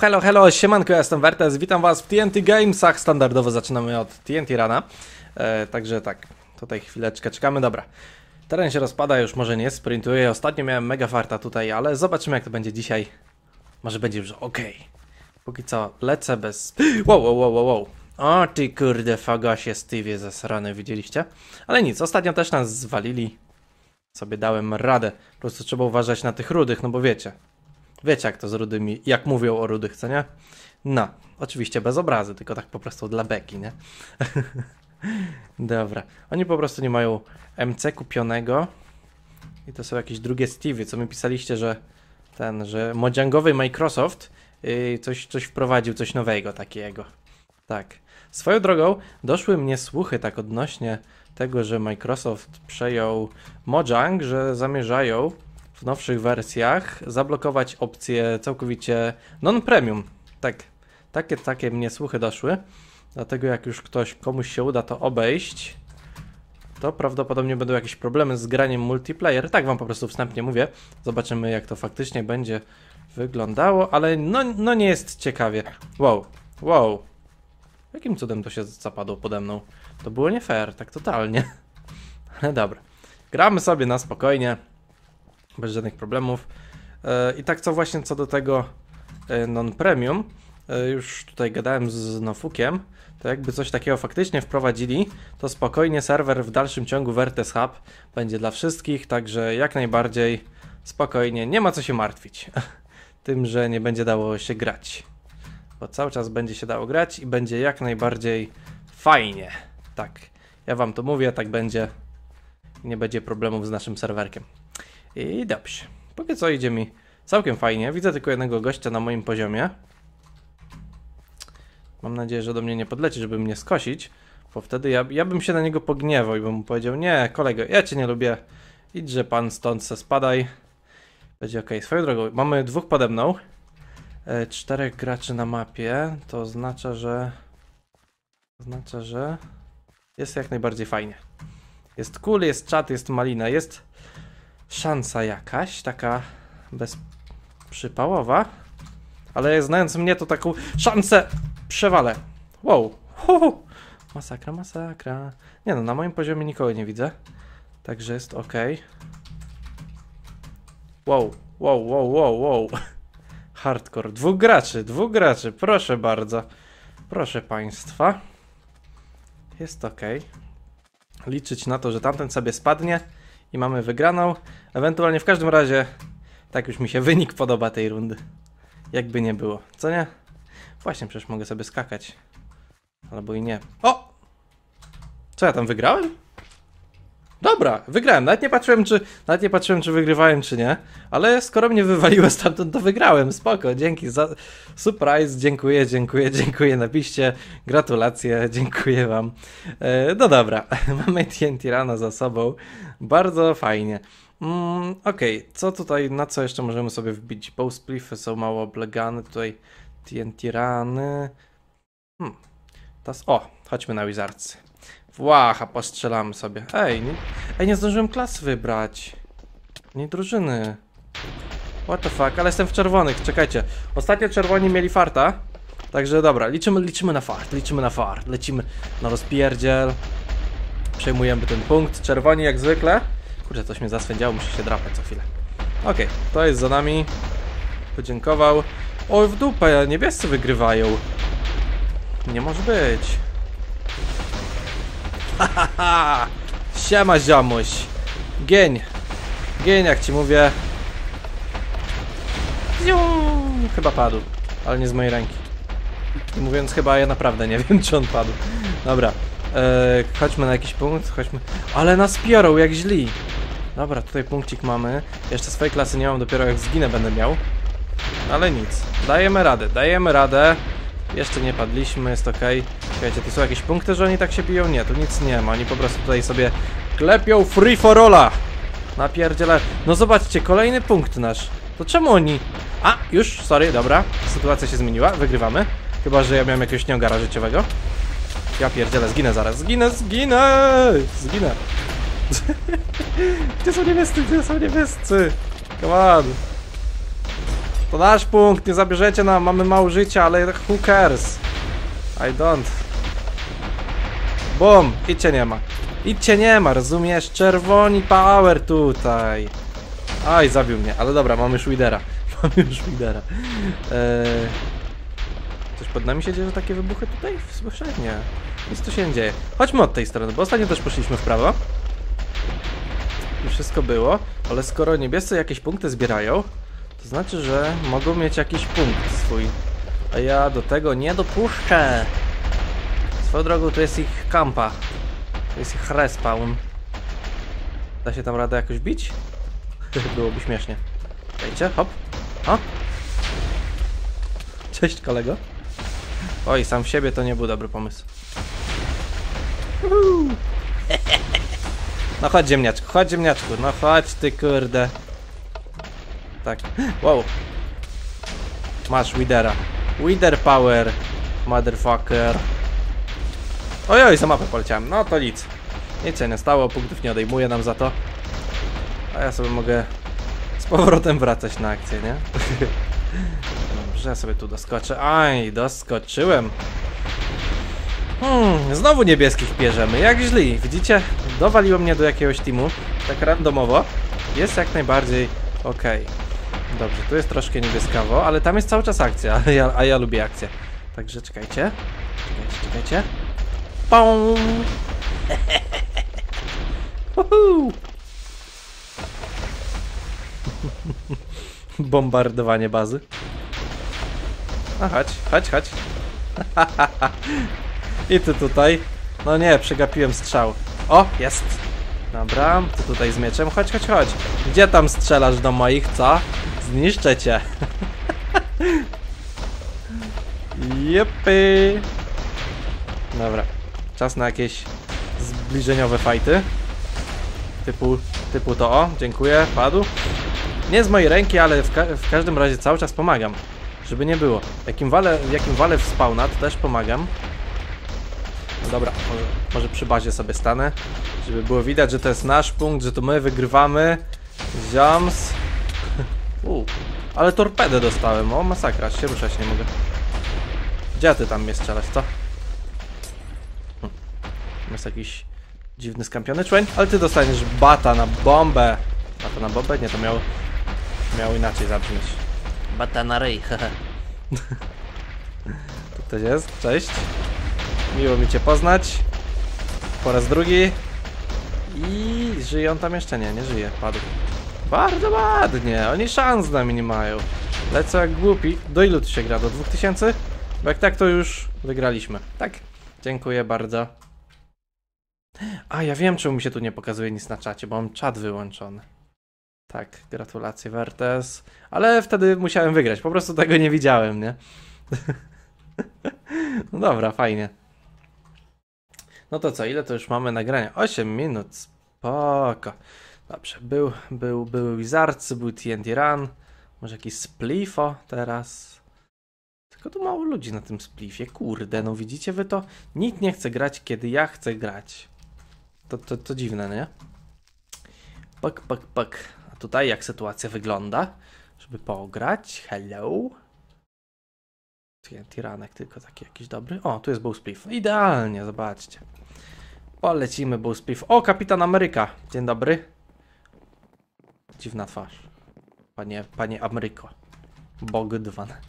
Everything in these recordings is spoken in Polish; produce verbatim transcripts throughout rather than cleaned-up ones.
hello, hello, siemanko, ja jestem Wertes, witam was w T N T Gamesach. Standardowo zaczynamy od T N T Rana, e, także tak, tutaj chwileczkę czekamy, dobra. Teren się rozpada, już może nie sprintuję, ostatnio miałem mega farta tutaj, ale zobaczymy jak to będzie dzisiaj. Może będzie już okej. Okay. Póki co lecę bez... Wow, wow, wow, wow, wow. O ty kurde fagasie Stevie zasrany, widzieliście? Ale nic, ostatnio też nas zwalili. Sobie dałem radę, po prostu trzeba uważać na tych rudych, no bo wiecie. Wiecie jak to z rudymi, jak mówią o rudych, co nie? No, oczywiście bez obrazy, tylko tak po prostu dla beki, nie? Dobra, oni po prostu nie mają M C kupionego. I to są jakieś drugie Stevie, co mi pisaliście, że ten, że modziangowy Microsoft yy, coś, coś wprowadził, coś nowego takiego. Tak. Swoją drogą doszły mnie słuchy tak odnośnie tego, że Microsoft przejął Mojang, że zamierzają w nowszych wersjach zablokować opcję całkowicie non-premium. Tak, takie, takie mnie słuchy doszły. Dlatego jak już ktoś, komuś się uda to obejść, to prawdopodobnie będą jakieś problemy z graniem multiplayer. Tak wam po prostu wstępnie mówię. Zobaczymy jak to faktycznie będzie wyglądało, ale no, no nie jest ciekawie. Wow, wow. Jakim cudem to się zapadło pode mną? To było nie fair, tak totalnie. Ale dobra. Gramy sobie na spokojnie. Bez żadnych problemów. Yy, I tak co właśnie co do tego yy, non-premium. Yy, już tutaj gadałem z Nofukiem. To jakby coś takiego faktycznie wprowadzili, to spokojnie serwer w dalszym ciągu Wertes Hub będzie dla wszystkich. Także jak najbardziej spokojnie. Nie ma co się martwić. Tym, że nie będzie dało się grać. Bo cały czas będzie się dało grać i będzie jak najbardziej fajnie. Tak, ja wam to mówię, tak będzie. Nie będzie problemów z naszym serwerkiem. I dobrze. Póki co idzie mi całkiem fajnie. Widzę tylko jednego gościa na moim poziomie. Mam nadzieję, że do mnie nie podleci, żeby mnie skosić. Bo wtedy ja, ja bym się na niego pogniewał i bym mu powiedział: nie, kolego, ja cię nie lubię. Idźże pan stąd, se spadaj. Będzie ok. Swoją drogą, mamy dwóch pode mną. E, czterech graczy na mapie. To oznacza, że... Oznacza, że... Jest jak najbardziej fajnie. Jest cool, jest czat, jest malina, jest... Szansa jakaś, taka... bezprzypałowa. Ale znając mnie, to taką szansę przewalę. Wow. Hu. Masakra, masakra. Nie no, na moim poziomie nikogo nie widzę. Także jest ok. Wow, wow, wow, wow, wow. Hardcore. Dwóch graczy, dwóch graczy. Proszę bardzo. Proszę państwa. Jest ok. Liczyć na to, że tamten sobie spadnie i mamy wygraną. Ewentualnie w każdym razie tak już mi się wynik podoba tej rundy. Jakby nie było, co nie? Właśnie, przecież mogę sobie skakać. Albo i nie. O! Co ja tam wygrałem? Dobra, wygrałem. Nawet nie patrzyłem, czy nawet nie patrzyłem, czy wygrywałem, czy nie. Ale skoro mnie wywaliło stamtąd, to wygrałem. Spoko, dzięki za surprise. Dziękuję, dziękuję, dziękuję. Napiszcie gratulacje, dziękuję wam. E, no dobra, mamy T N T Rana za sobą. Bardzo fajnie. Mm, Okej, okay. Co tutaj, na co jeszcze możemy sobie wbić? Bowspliffy są mało oblegane. Tutaj T N T Rany. Hmm. Tas o, chodźmy na Wizards. Włacha, postrzelamy sobie. Ej, nie, ej, nie zdążyłem klas wybrać. Nie drużyny. What the fuck, ale jestem w czerwonych, czekajcie. Ostatnio czerwoni mieli farta. Także dobra, liczymy, liczymy na fart, liczymy na fart. Lecimy na rozpierdziel. Przejmujemy ten punkt. Czerwoni jak zwykle. Kurde, coś mnie zaswędziało, muszę się drapać co chwilę. Okej, okay, to jest za nami. Podziękował. Oj, w dupę, niebiescy wygrywają. Nie może być. Hahaha! Siema ziomuś! Gień! Gień, jak ci mówię. Ziu! Chyba padł, ale nie z mojej ręki. I mówiąc chyba, ja naprawdę nie wiem, czy on padł. Dobra, eee, chodźmy na jakiś punkt, chodźmy. Ale nas piorą, jak źli. Dobra, tutaj punkcik mamy. Jeszcze swojej klasy nie mam, dopiero jak zginę będę miał. Ale nic, dajemy radę, dajemy radę. Jeszcze nie padliśmy, jest ok. Słuchajcie, tu są jakieś punkty, że oni tak się biją? Nie, tu nic nie ma, oni po prostu tutaj sobie klepią free for alla. Napierdziela. No zobaczcie, kolejny punkt nasz. To czemu oni... A, już, sorry, dobra. Sytuacja się zmieniła, wygrywamy. Chyba, że ja miałem jakiegoś nieogara życiowego. Ja pierdzielę, zginę zaraz, zginę, zginę! Zginę. Gdzie są niebiescy, gdzie są niebiescy? Come on. To nasz punkt, nie zabierzecie nam, mamy mało życia, ale who cares? I don't. Bum, idźcie nie ma. Idźcie nie ma, rozumiesz? Czerwoni power tutaj. Aj, zabił mnie, ale dobra, mamy już Widera. Mamy już Widera. Eee... Coś pod nami się dzieje, że takie wybuchy tutaj? Słyszę? Nie. Nic tu się nie dzieje. Chodźmy od tej strony, bo ostatnio też poszliśmy w prawo. I wszystko było, ale skoro niebiescy jakieś punkty zbierają, to znaczy, że mogą mieć jakiś punkt swój. A ja do tego nie dopuszczę. Swoją drogą to jest ich kampa. To jest ich respawn. Da się tam radę jakoś bić? Byłoby śmiesznie. Dajcie, hop. O! Cześć kolego. Oj, sam w siebie to nie był dobry pomysł. No chodź ziemniaczku, chodź ziemniaczku, no chodź ty kurde. Tak, wow. Masz Widera. Wider power, motherfucker. Oj, oj, za mapę poleciałem, no to nic. Nic się nie stało, punktów nie odejmuje nam za to. A ja sobie mogę z powrotem wracać na akcję, nie? Dobrze, ja sobie tu doskoczę. Aj, doskoczyłem. Hmm, znowu niebieskich bierzemy, jak źli. Widzicie? Dowaliło mnie do jakiegoś teamu, tak randomowo. Jest jak najbardziej okej. Dobrze, tu jest troszkę niebieskawo, ale tam jest cały czas akcja, a ja, a ja lubię akcję. Także czekajcie. Czekajcie, czekajcie. Pum! Bombardowanie bazy. A chodź, chodź, chodź. I ty tutaj. No nie, przegapiłem strzał. O, jest. Dobra, ty tutaj z mieczem. Chodź, chodź, chodź. Gdzie tam strzelasz do moich, co? Zniszczę cię. Jepy. Dobra. Czas na jakieś zbliżeniowe fajty. Typu, typu to o. Dziękuję, padł. Nie z mojej ręki, ale w, ka w każdym razie cały czas pomagam. Żeby nie było. Jakim wale, jakim wale w spawna, to też pomagam. No dobra, może, może przy bazie sobie stanę. Żeby było widać, że to jest nasz punkt, że to my wygrywamy. Zioms. U, ale torpedę dostałem. O, masakra, się ruszać nie mogę. Gdzie ty tam mnie strzelasz, co? Hm. Jest jakiś dziwny skampiony człeń, ale ty dostaniesz bata na bombę. Bata na bombę? Nie, to miało, miało inaczej zabrzmieć. Bata na ryj, hehe. Tu ktoś jest, cześć. Miło mi cię poznać. Po raz drugi. I żyje on tam jeszcze? Nie, nie żyje, padł. Bardzo ładnie, oni szans z nami nie mają. Lecę jak głupi. Do ilu tu się gra? Do dwóch tysięcy? Bo jak tak, to już wygraliśmy. Tak, dziękuję bardzo. A, ja wiem, czemu mi się tu nie pokazuje nic na czacie, bo mam czat wyłączony. Tak, gratulacje Wertes. Ale wtedy musiałem wygrać, po prostu tego nie widziałem, nie? No dobra, fajnie. No to co, ile to już mamy nagrania? osiem minut, spoko. Dobrze, był, był, był Wizards, był T N T Run. Może jakiś splifo teraz. Tylko tu mało ludzi na tym splifie, kurde, no widzicie wy to? Nikt nie chce grać, kiedy ja chcę grać. To, to, to dziwne, nie? Puk, puk, puk. A tutaj jak sytuacja wygląda? Żeby pograć, hello. T N T Runek tylko taki jakiś dobry. O, tu jest Bowspliff. Idealnie, zobaczcie. Polecimy Bowspliff. O, Kapitan Ameryka. Dzień dobry. Dziwna twarz. Panie, panie Ameryko. Bog dwanaście.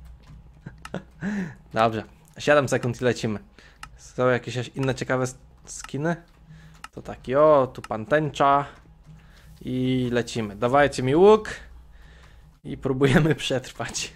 Dobrze. siedem sekund i lecimy. Są jakieś inne ciekawe skiny? To taki, o, tu pan tęcza. I lecimy. Dawajcie mi łuk. I próbujemy przetrwać.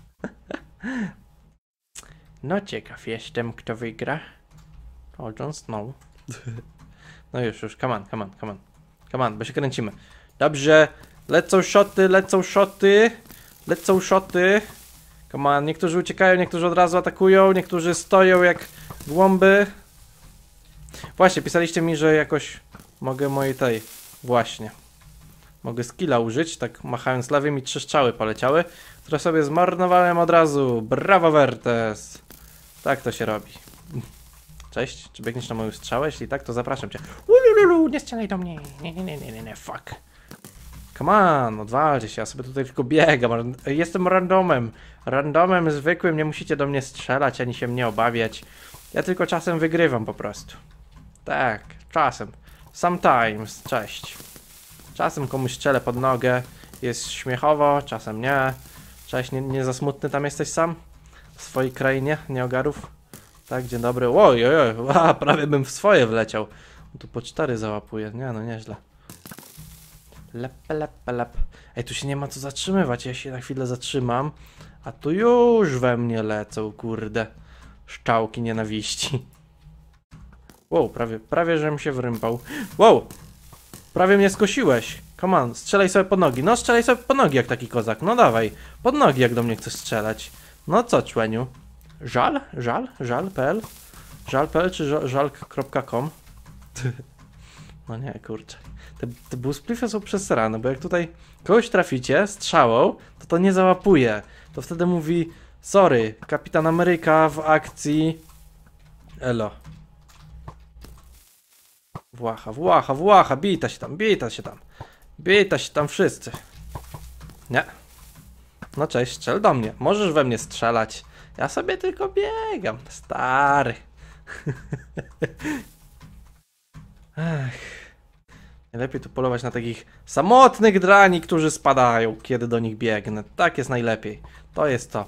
No ciekaw jestem, kto wygra. O, Jon Snow. No już, już, come on, come on, come on. Come on, bo się kręcimy. Dobrze, lecą szoty, lecą szoty. Lecą szoty. Come on, niektórzy uciekają, niektórzy od razu atakują, niektórzy stoją jak głąby. Właśnie, pisaliście mi, że jakoś mogę mojej tej... Właśnie. Mogę skilla użyć, tak machając lewym i trzy strzały poleciały, które sobie zmarnowałem od razu. Brawo, Wertes! Tak to się robi. Cześć, czy biegniesz na moją strzałę? Jeśli tak, to zapraszam cię. Ulululu, nie strzelaj do mnie. Nie, nie, nie, nie, nie, nie, fuck. Come on, odwalcie się, ja sobie tutaj tylko biegam. Jestem randomem. Randomem zwykłym, nie musicie do mnie strzelać, ani się mnie obawiać. Ja tylko czasem wygrywam po prostu. Tak, czasem. Sometimes, cześć. Czasem komuś strzelę pod nogę. Jest śmiechowo, czasem nie. Cześć, nie, nie za smutny tam jesteś sam? W swojej krainie, nieogarów? Tak, dzień dobry. Oj, oj, oj, a, prawie bym w swoje wleciał. Tu po cztery załapuję, nie no, nieźle. Lep, lep, lep. Ej, tu się nie ma co zatrzymywać, ja się na chwilę zatrzymam. A tu już we mnie lecą, kurde. Szczałki nienawiści. Wow, prawie, prawie żem się wrępał. Wow! Prawie mnie skosiłeś. Come on, strzelaj sobie pod nogi. No, strzelaj sobie pod nogi jak taki kozak. No dawaj, pod nogi jak do mnie chcesz strzelać. No co, człeniu? Żal? Żal? Żal kropka p l? Żal kropka p l czy żalk kropka com? No nie, kurczę. Te, te boost-plify są przesrane, bo jak tutaj kogoś traficie strzałą, to to nie załapuje. To wtedy mówi, sorry, Kapitan Ameryka w akcji... Elo. Włacha, włacha, włacha, bita się tam, bita się tam. Bita się tam wszyscy. Nie. No cześć, strzel do mnie. Możesz we mnie strzelać. Ja sobie tylko biegam, stary. Ech. Najlepiej tu polować na takich samotnych drani, którzy spadają, kiedy do nich biegnę. Tak jest najlepiej. To jest to.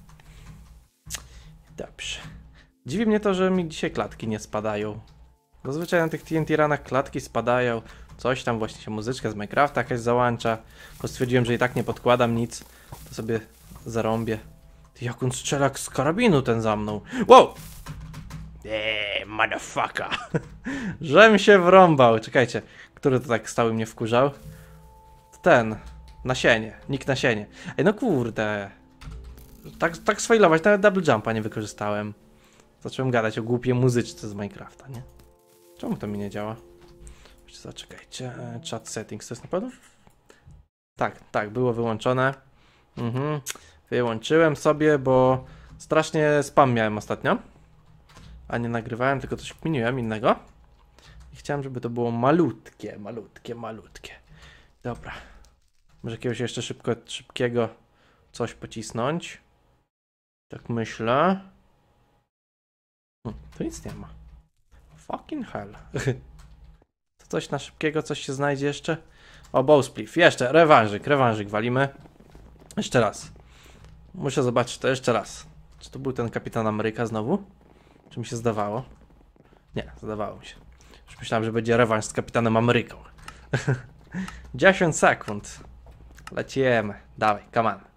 Dobrze. Dziwi mnie to, że mi dzisiaj klatki nie spadają. Zazwyczaj na tych T N T ranach klatki spadają. Coś tam właśnie się muzyczka z Minecrafta jakaś załącza. Bo stwierdziłem, że i tak nie podkładam nic. To sobie zarąbię. Ty, jak on strzela z karabinu ten za mną. Wow! Eee, motherfucker. Żem się wrąbał. Czekajcie, który to tak stały mnie wkurzał? Ten. Nasienie. Nick nasienie. Ej, no kurde. Tak, tak sfailować, nawet double jumpa nie wykorzystałem. Zacząłem gadać o głupiej muzyczce z Minecrafta, nie? Czemu to mi nie działa? Zaczekajcie. Chat settings, to jest na pewno? Tak, tak, było wyłączone. Mhm. Wyłączyłem sobie, bo strasznie spam miałem ostatnio. A nie nagrywałem, tylko coś kminiłem innego. I chciałem, żeby to było malutkie, malutkie, malutkie. Dobra. Może jakiegoś jeszcze szybko, szybkiego coś pocisnąć. Tak myślę. Hmm, tu nic nie ma. Fucking hell. To coś na szybkiego, coś się znajdzie jeszcze? O, bowspliff. Jeszcze, rewanżyk, rewanżyk walimy. Jeszcze raz. Muszę zobaczyć to jeszcze raz. Czy to był ten Kapitan Ameryka znowu? Czy mi się zdawało? Nie, zdawało mi się. Już myślałem, że będzie rewanż z Kapitanem Ameryką. dziesięć sekund. Lecimy. Dawaj, come on.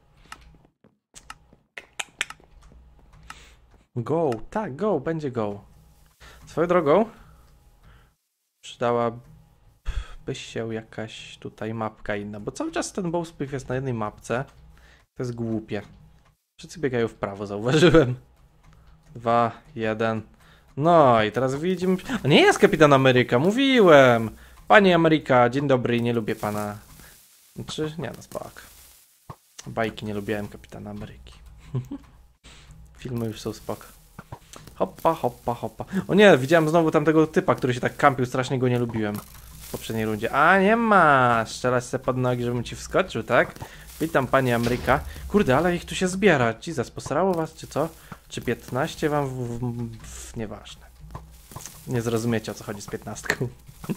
Go, tak, go, będzie go. Swoją drogą przydałaby się jakaś tutaj mapka inna, bo cały czas ten bowspliff jest na jednej mapce. To jest głupie. Wszyscy biegają w prawo, zauważyłem. Dwa, jeden. No i teraz widzimy... A nie jest Kapitan Ameryka, mówiłem! Panie Ameryka, dzień dobry, nie lubię pana. Znaczy, nie no, spoko. Bajki nie lubiłem Kapitana Ameryki. Filmy już są spoko. Hoppa, hoppa, hoppa. O nie, widziałem znowu tamtego typa, który się tak kampił, strasznie go nie lubiłem w poprzedniej rundzie. A nie ma! Strzelać sobie pod nogi, żebym ci wskoczył, tak? Witam, panie Ameryka. Kurde, ale ich tu się zbiera. Jesus, posrało was, czy co? Czy piętnaście wam w, w, w... Nieważne. Nie zrozumiecie, o co chodzi z piętnastką.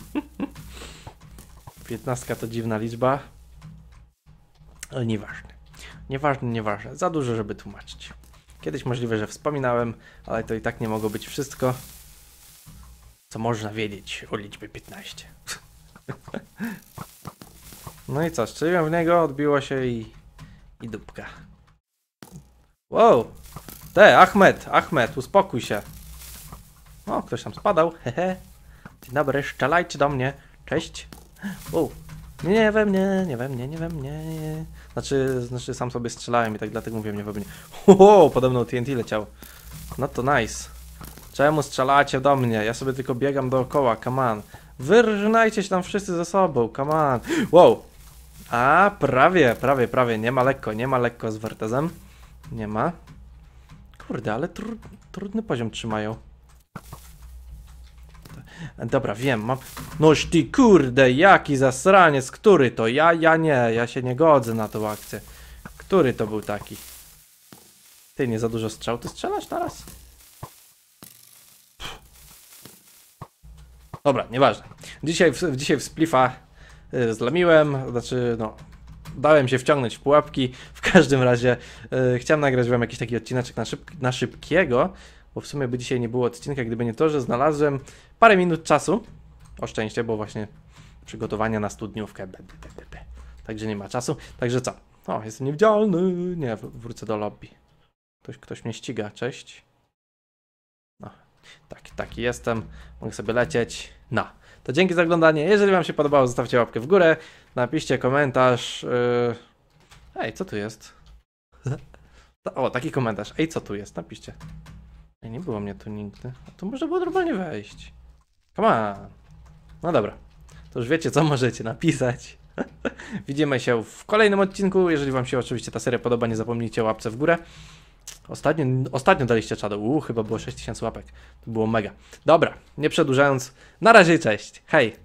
piętnastka to dziwna liczba. Ale nieważne. Nieważne, nieważne. Za dużo, żeby tłumaczyć. Kiedyś możliwe, że wspominałem, ale to i tak nie mogło być wszystko, co można wiedzieć o liczbie piętnaście. No i co, strzeliłem w niego, odbiło się i... i dupka. Wow! Te, Ahmed, Ahmed, uspokój się. O, ktoś tam spadał, hehe. Dzień dobry, strzelajcie do mnie. Cześć. Wow. Nie we mnie, nie we mnie, nie we mnie. Znaczy, znaczy sam sobie strzelałem i tak dlatego mówię nie we mnie. Ho, pode mną T N T leciał. No to nice. Czemu strzelacie do mnie? Ja sobie tylko biegam dookoła, come on. Wyrżnajcie się tam wszyscy ze sobą, come on. Wow. A, prawie, prawie, prawie. Nie ma lekko, nie ma lekko z Wertezem. Nie ma. Kurde, ale tru trudny poziom trzymają. Dobra, wiem, mam... Noż ty kurde, jaki zasraniec, który to? Ja, ja nie, ja się nie godzę na tą akcję. Który to był taki? Ty, nie za dużo strzał, ty strzelasz teraz? Dobra, nieważne. Dzisiaj w, dzisiaj w Splifa y, zlamiłem, znaczy no... Dałem się wciągnąć w pułapki. W każdym razie y, chciałem nagrać wam jakiś taki odcineczek na, szyb na szybkiego, bo w sumie by dzisiaj nie było odcinka, gdyby nie to, że znalazłem parę minut czasu. O szczęście, bo właśnie przygotowania na studniówkę. Be, be, be, be. Także nie ma czasu. Także co? O, jestem niewidzialny. Nie, wrócę do lobby. Ktoś, ktoś mnie ściga. Cześć. No, taki, taki jestem. Mogę sobie lecieć. No. To dzięki za oglądanie. Jeżeli wam się podobało, zostawcie łapkę w górę. Napiszcie komentarz. Yy... Ej, co tu jest? O, taki komentarz. Ej, co tu jest? Napiszcie. Ej, nie było mnie tu nigdy. A tu można było normalnie wejść. Come on. No dobra. To już wiecie, co możecie napisać. Widzimy się w kolejnym odcinku. Jeżeli wam się oczywiście ta seria podoba, nie zapomnijcie o łapce w górę. Ostatnio, ostatnio daliście czadę. Uuu, chyba było sześć tysięcy łapek. To było mega. Dobra, nie przedłużając. Na razie, cześć. Hej.